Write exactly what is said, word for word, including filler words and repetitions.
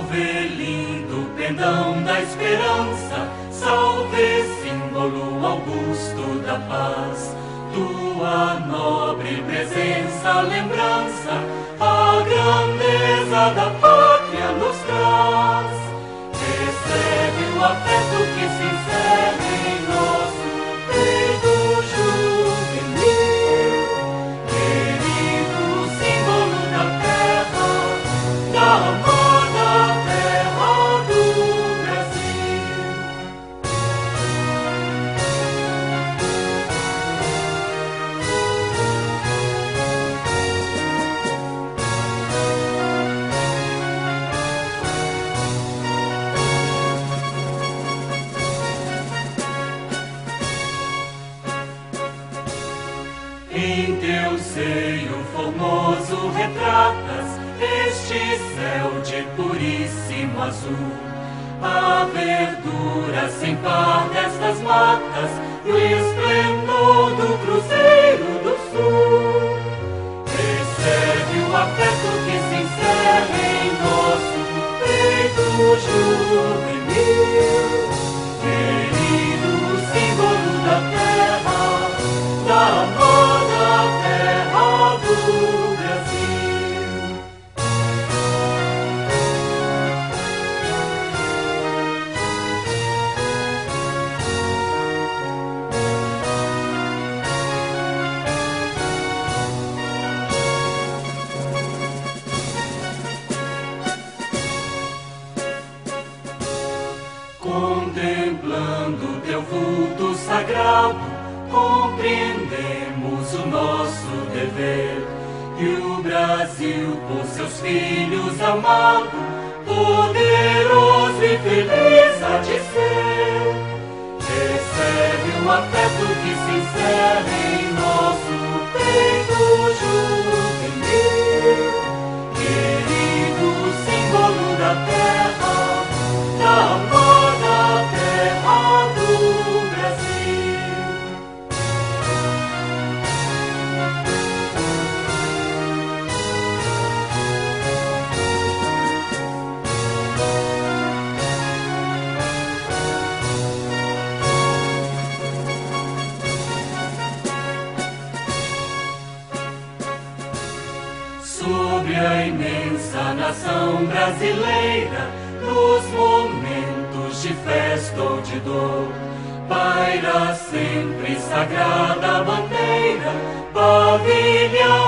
Salve, lindo pendão da esperança, salve, símbolo augusto da paz. Tua nobre presença, lembrança, a grandeza da pátria nos traz. Recebe o afeto que se encerra em nosso peito juvenil, querido símbolo da terra, da amada terra do Brasil. Em teu seio formoso retratas este céu de puríssimo azul, a verdura sem par destas matas, no esplendor do cruzeiro do sul. Recebe o afeto que se encerra em nosso peito juvenil, querido símbolo da terra, da amada terra do Brasil. Contemplando teu vulto sagrado, compreendemos o nosso dever, e o Brasil, por seus filhos amado, poderoso e feliz há de ser. Recebe o afeto que se encerra em nosso peito juvenil, querido símbolo da terra, da amada terra do Brasil. Sobre a imensa nação brasileira, nos momentos de festa ou de dor, paira sempre sagrada bandeira, pavilhão